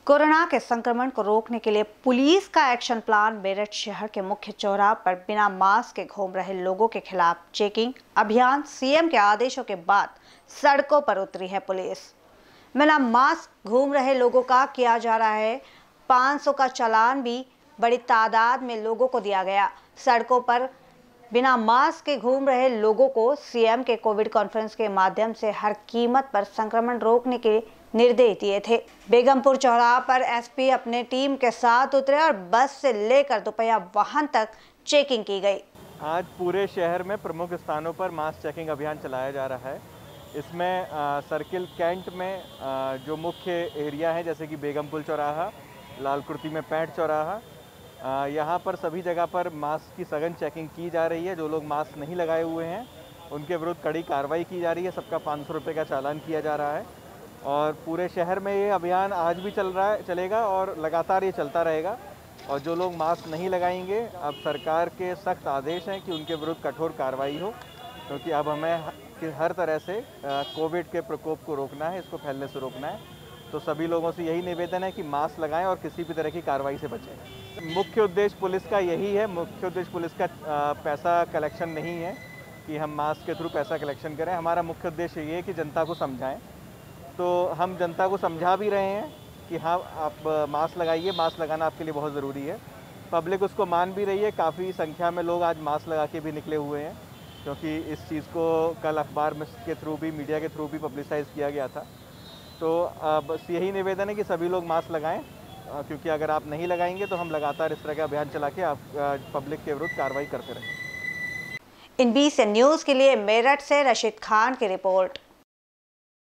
Corona के संक्रमण को रोकने के लिए पुलिस का एक्शन प्लान। मेरठ शहर के मुख्य चौराहे पर बिना मास्क के घूम रहे लोगों के खिलाफ चेकिंग अभियान। सीएम के आदेशों के बाद सड़कों पर उतरी है पुलिस। बिना मास्क घूम रहे लोगों का किया जा रहा है 500 का चालान भी बड़ी तादाद में लोगों को दिया गया। सड़कों पर बिना मास्क के घूम रहे लोगों को सीएम के कोविड कॉन्फ्रेंस के माध्यम से हर कीमत पर संक्रमण रोकने के निर्देश दिए थे। बेगमपुर चौराहा पर एसपी अपने टीम के साथ उतरे और बस से लेकर दोपहिया वाहन तक चेकिंग की गई। आज पूरे शहर में प्रमुख स्थानों पर मास्क चेकिंग अभियान चलाया जा रहा है। इसमें सर्किल कैंट में जो मुख्य एरिया है जैसे कि बेगमपुर चौराहा, लालकुर्ती में पैंट चौराहा, यहाँ पर सभी जगह पर मास्क की सघन चेकिंग की जा रही है। जो लोग मास्क नहीं लगाए हुए हैं उनके विरुद्ध कड़ी कार्रवाई की जा रही है। सबका 500 रुपये का चालान किया जा रहा है और पूरे शहर में ये अभियान आज भी चलेगा और लगातार ये चलता रहेगा। और जो लोग मास्क नहीं लगाएंगे, अब सरकार के सख्त आदेश हैं कि उनके विरुद्ध कठोर कार्रवाई हो, क्योंकि अब हमें हर तरह से कोविड के प्रकोप को रोकना है, इसको फैलने से रोकना है। तो सभी लोगों से यही निवेदन है कि मास्क लगाएं और किसी भी तरह की कार्रवाई से बचें। मुख्य उद्देश्य पुलिस का यही है। मुख्य उद्देश्य पुलिस का पैसा कलेक्शन नहीं है कि हम मास्क के थ्रू पैसा कलेक्शन करें। हमारा मुख्य उद्देश्य ये है कि जनता को समझाएं। तो हम जनता को समझा भी रहे हैं कि हाँ, आप मास्क लगाइए, मास्क लगाना आपके लिए बहुत ज़रूरी है। पब्लिक उसको मान भी रही है। काफ़ी संख्या में लोग आज मास्क लगा के भी निकले हुए हैं, क्योंकि इस चीज़ को कल अखबार में के थ्रू भी, मीडिया के थ्रू भी पब्लिसाइज़ किया गया था। तो बस यही निवेदन है कि सभी लोग मास्क लगाएं, क्योंकि अगर आप नहीं लगाएंगे तो हम लगातार इस तरह का अभियान चला के आप पब्लिक के विरुद्ध कार्रवाई करते रहेंगे। इन 20 न्यूज़ के लिए मेरठ से रशीद खान की रिपोर्ट।